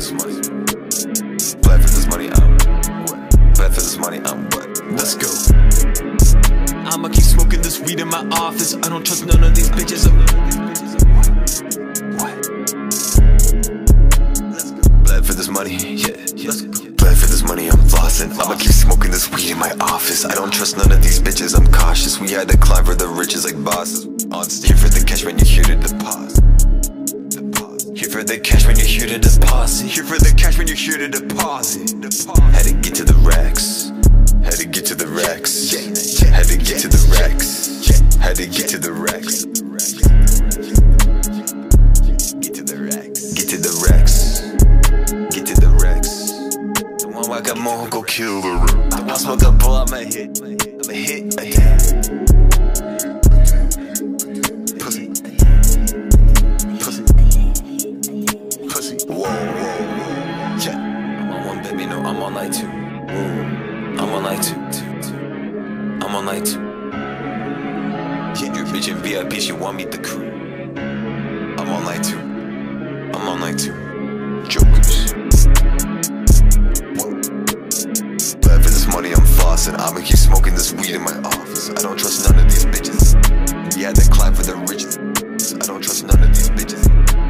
this money. Bled for this money, I'm what? Bled for this money, I'm what? Let's go. I'ma keep smoking this weed in my office. I don't trust none of these bitches. Bled for this money, yeah. Bled for this money, I'm flossing. I'ma keep smoking this weed in my office. I don't trust none of these bitches, I'm cautious. We had to climb for the riches like bosses. On stage for the cash when you're here to deposit. Here for the cash when you're here to deposit. Here for the cash when you're here to deposit. Had to get to the racks. Had to get to the racks. Had to get to the racks. Had to get to the racks. Get to the racks. Get to the racks. Get to the racks. The one I got more, go kill the room. I smoke a pull, I'ma hit. I'ma hit. Pussy. Pussy. Pussy. Whoa. Yeah. I'm on one, baby, no, I'm on night two. I'm on night two. I'm on night two. Yeah, your bitch in VIP, she want me the crew. I'm on night two. I'm on night two. Jokers. Whoa. Bled for this money, I'm flossing. I'ma keep smoking this weed in my office. I don't trust none of these bitches. We had to climb for the riches. I don't trust none of these bitches.